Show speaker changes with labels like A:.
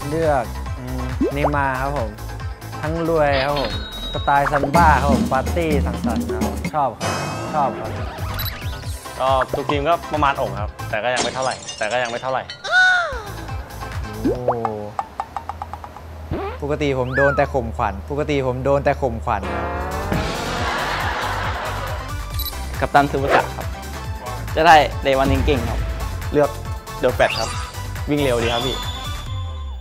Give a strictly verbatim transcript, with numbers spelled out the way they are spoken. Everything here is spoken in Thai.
A: เลือกเนย์มาร์ครับผมทั้งรวยครับผมสไตล์ซัมบ้าครับผมปาร์ตี้สังสรรค์ครับชอบครับชอบครับ
B: ก็ทุกทีมก็ประมาณองค์ครับแต่ก็ยังไม่เท่าไหร่แต่ก็ยังไม่เท่าไหร่
A: โอ้ปกติผมโดนแต่ข่มขวัญปกติผมโดนแต่ข่มขวัญ
C: กัปตันซูเปอร์จักรครับจะได้เดวันเก่งๆครับเลือกเดอะแฟตครับวิ่งเร็วดีครับพี่